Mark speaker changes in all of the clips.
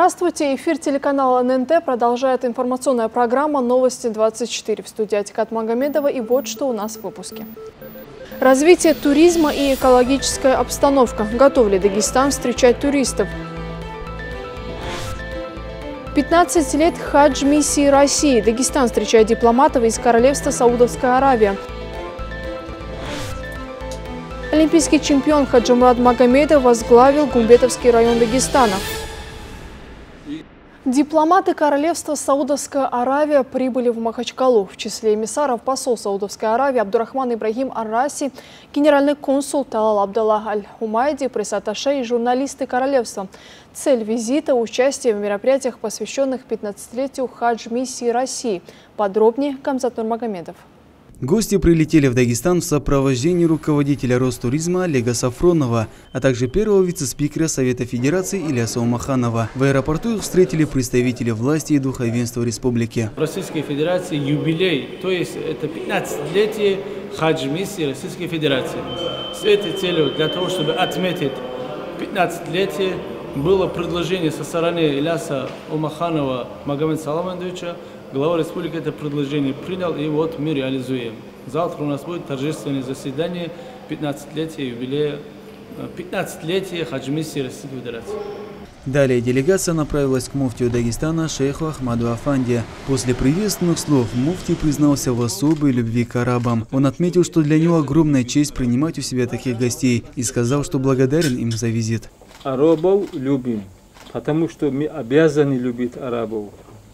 Speaker 1: Здравствуйте! Эфир телеканала ННТ продолжает информационная программа «Новости 24». В студии Атикат Магомедова, и вот что у нас в выпуске. Развитие туризма и экологическая обстановка. Готов ли Дагестан встречать туристов? 15 лет хадж-миссии России. Дагестан встречает дипломатов из Королевства Саудовская Аравия. Олимпийский чемпион Хаджимурат Магомедов возглавил Гумбетовский район Дагестана. Дипломаты Королевства Саудовская Аравия прибыли в Махачкалу. В числе эмиссаров посол Саудовской Аравии Абдурахман Ибрагим Ар-Раси, генеральный консул Талал Абдаллах Аль-Хумайди, пресс-атташе и журналисты королевства. Цель визита – участие в мероприятиях, посвященных 15-летию хадж-миссии России. Подробнее Камзат Нурмагомедов.
Speaker 2: Гости прилетели в Дагестан в сопровождении руководителя Ростуризма Олега Сафронова, а также первого вице-спикера Совета Федерации Ильяса Умаханова. В аэропорту их встретили представители власти и духовенства республики.
Speaker 3: В Российской Федерации юбилей, то есть это 15-летие хадж-миссии Российской Федерации. С этой целью, для того, чтобы отметить 15-летие, было предложение со стороны Ильяса Умаханова Магомеда Саламандовича. Глава республики это предложение принял, и вот мы реализуем. Завтра у нас будет торжественное заседание 15-летия юбилея, 15-летия хадж-миссии Российской Федерации.
Speaker 2: Далее делегация направилась к муфтию Дагестана шейху Ахмаду Афанди. После приветственных слов муфти признался в особой любви к арабам. Он отметил, что для него огромная честь принимать у себя таких гостей, и сказал, что благодарен им за визит.
Speaker 4: Арабов любим, потому что мы обязаны любить арабов.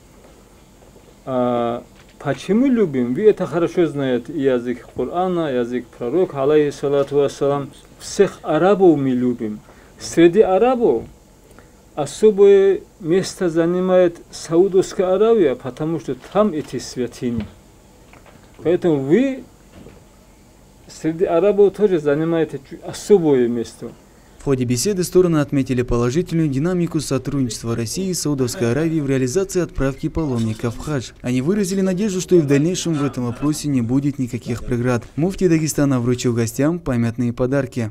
Speaker 4: Почему любим? Вы это хорошо знаете. Язык Корана, язык пророка, алейхиссалату вассалам. Всех арабов мы любим. Среди арабов особое место занимает Саудовская Аравия, потому что там эти святыни. Поэтому вы среди арабов тоже занимаете особое место.
Speaker 2: В ходе беседы стороны отметили положительную динамику сотрудничества России и Саудовской Аравии в реализации отправки паломников в хадж. Они выразили надежду, что и в дальнейшем в этом вопросе не будет никаких преград. Муфти Дагестана вручил гостям памятные подарки.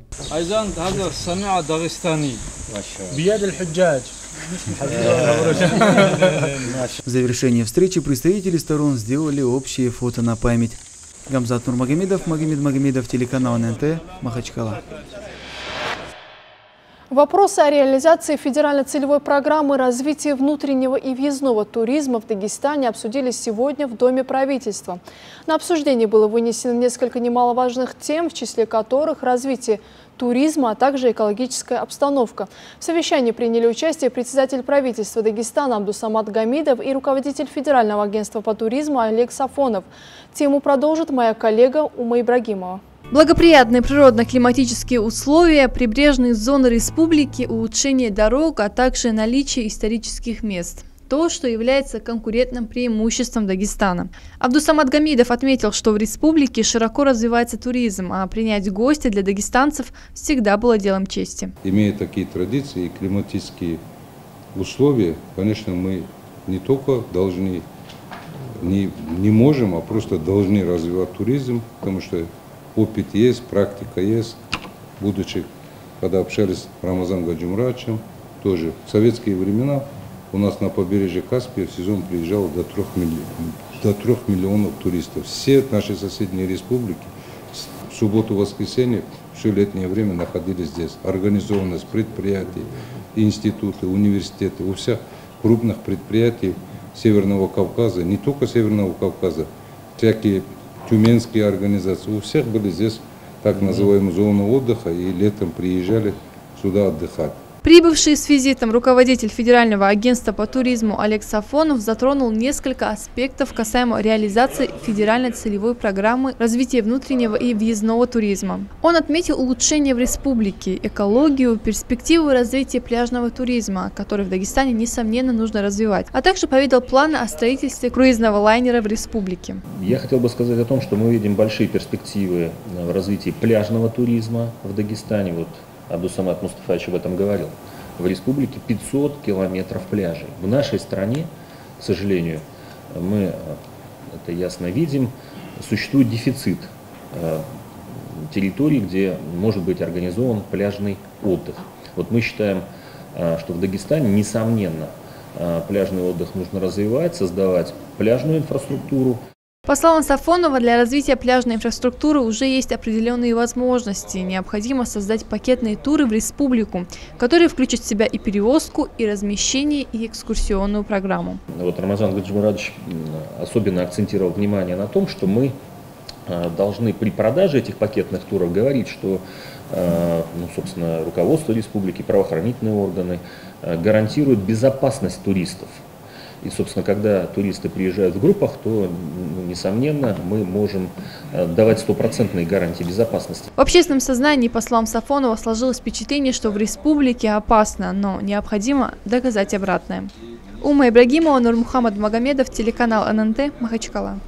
Speaker 2: В завершении встречи представители сторон сделали общее фото на память. Камзат Нурмагомедов, Магомед Магомедов, телеканал ННТ, Махачкала.
Speaker 1: Вопросы о реализации федеральной целевой программы развития внутреннего и въездного туризма в Дагестане обсудились сегодня в Доме правительства. На обсуждение было вынесено несколько немаловажных тем, в числе которых развитие туризма, а также экологическая обстановка. В совещании приняли участие председатель правительства Дагестана Абдусамат Гамидов и руководитель Федерального агентства по туризму Олег Сафонов. Тему продолжит моя коллега Ума Ибрагимова.
Speaker 5: Благоприятные природно-климатические условия, прибрежные зоны республики, улучшение дорог, а также наличие исторических мест. То, что является конкурентным преимуществом Дагестана. Абдусамат Гамидов отметил, что в республике широко развивается туризм, а принять гостя для дагестанцев всегда было делом чести.
Speaker 6: Имея такие традиции и климатические условия, конечно, мы не только должны, не можем, а просто должны развивать туризм, потому что опыт есть, практика есть. Будучи, когда общались с Рамазаном Гаджимуратовичем, тоже в советские времена у нас на побережье Каспия в сезон приезжало до 3 миллионов туристов. Все наши соседние республики в субботу-воскресенье все летнее время находились здесь. Организованность предприятий, институты, университеты, у всех крупных предприятий Северного Кавказа, не только Северного Кавказа, всякие тюменские организации, у всех были здесь так называемые зоны отдыха, и летом приезжали сюда отдыхать.
Speaker 5: Прибывший с визитом руководитель Федерального агентства по туризму Олег Сафонов затронул несколько аспектов касаемо реализации федеральной целевой программы развития внутреннего и въездного туризма. Он отметил улучшение в республике, экологию, перспективы развития пляжного туризма, который в Дагестане, несомненно, нужно развивать, а также поведал планы о строительстве круизного лайнера в республике.
Speaker 7: Я хотел бы сказать о том, что мы видим большие перспективы в развитии пляжного туризма в Дагестане. Вот Абдусамат Мустафаевич об этом говорил. В республике 500 километров пляжей. В нашей стране, к сожалению, мы это ясно видим, существует дефицит территорий, где может быть организован пляжный отдых. Вот мы считаем, что в Дагестане, несомненно, пляжный отдых нужно развивать, создавать пляжную инфраструктуру.
Speaker 5: По словам Сафонова, для развития пляжной инфраструктуры уже есть определенные возможности. Необходимо создать пакетные туры в республику, которые включат в себя и перевозку, и размещение, и экскурсионную программу.
Speaker 7: Вот Рамазан Гаджимурадович особенно акцентировал внимание на том, что мы должны при продаже этих пакетных туров говорить, что, собственно, руководство республики, правоохранительные органы гарантируют безопасность туристов. И, собственно, когда туристы приезжают в группах, то, несомненно, мы можем давать стопроцентные гарантии безопасности.
Speaker 5: В общественном сознании, по словам Сафонова, сложилось впечатление, что в республике опасно, но необходимо доказать обратное. Ума Ибрагимова, Нурмухаммад Магомедов, телеканал ННТ, Махачкала.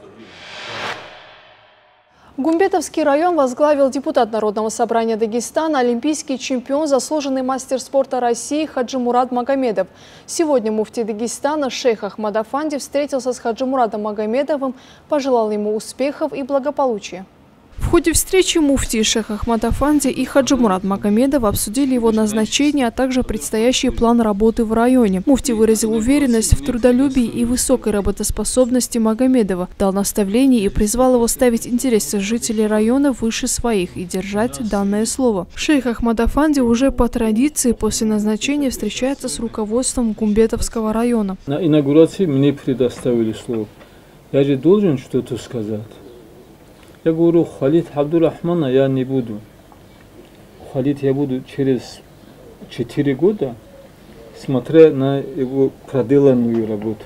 Speaker 1: Гумбетовский район возглавил депутат Народного собрания Дагестана, олимпийский чемпион, заслуженный мастер спорта России Хаджимурад Магомедов. Сегодня муфтий Дагестана шейх Ахмад Афанди встретился с Хаджимурадом Магомедовым, пожелал ему успехов и благополучия. В ходе встречи муфтий шейх Ахмад Афанди и Хаджимурад Магомедов обсудили его назначение, а также предстоящий план работы в районе. Муфтий выразил уверенность в трудолюбии и высокой работоспособности Магомедова, дал наставление и призвал его ставить интересы жителей района выше своих и держать данное слово. Шейх Ахмад Афанди уже по традиции после назначения встречается с руководством Гумбетовского района.
Speaker 4: На инаугурации мне предоставили слово. Я же должен что-то сказать. Я говорю, Халид Абдурахмана я не буду. Халид я буду через 4 года, смотря на его проделанную работу.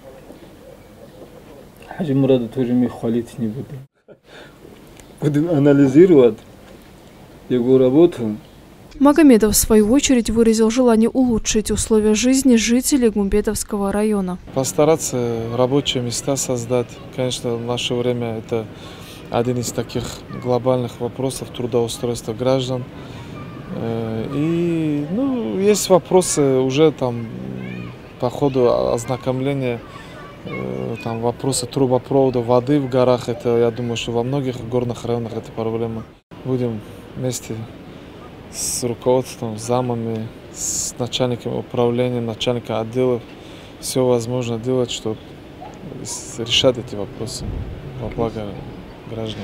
Speaker 4: Хаджимурада тоже мы хвалить не будем. Будем анализировать его работу.
Speaker 1: Магомедов, в свою очередь, выразил желание улучшить условия жизни жителей Гумбетовского района.
Speaker 8: Постараться рабочие места создать. Конечно, в наше время это один из таких глобальных вопросов трудоустройства граждан. И есть вопросы уже там по ходу ознакомления, там вопросы трубопровода, воды в горах. Это, я думаю, что во многих горных районах это проблема. Будем вместе с руководством, замами, с начальником управления, начальником отделов все возможно делать, чтобы решать эти вопросы во благо граждан.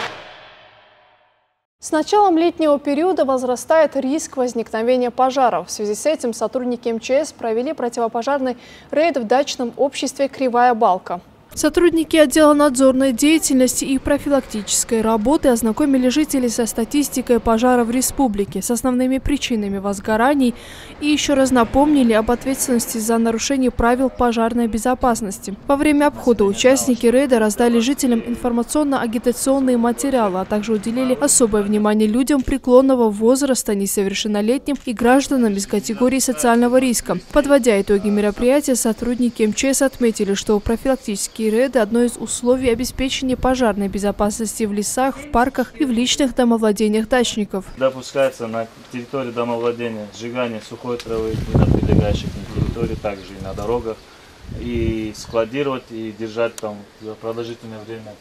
Speaker 1: С началом летнего периода возрастает риск возникновения пожаров. В связи с этим сотрудники МЧС провели противопожарный рейд в дачном обществе «Кривая Балка». Сотрудники отдела надзорной деятельности и профилактической работы ознакомили жителей со статистикой пожаров в республике, с основными причинами возгораний и еще раз напомнили об ответственности за нарушение правил пожарной безопасности. Во время обхода участники рейда раздали жителям информационно-агитационные материалы, а также уделили особое внимание людям преклонного возраста, несовершеннолетним и гражданам из категории социального риска. Подводя итоги мероприятия, сотрудники МЧС отметили, что профилактические рейды – одно из условий обеспечения пожарной безопасности в лесах, в парках и в личных домовладениях дачников.
Speaker 9: Допускается на территории домовладения сжигание сухой травы и на прилегающих территории, также и на дорогах, и складировать и держать там продолжительное время.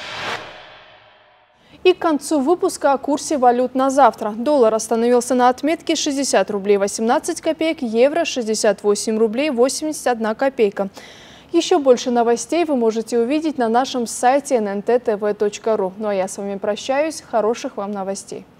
Speaker 1: И к концу выпуска о курсе валют на завтра. Доллар остановился на отметке 60 рублей 18 копеек, евро 68 рублей 81 копейка. Еще больше новостей вы можете увидеть на нашем сайте nntv.ru. Ну а я с вами прощаюсь. Хороших вам новостей.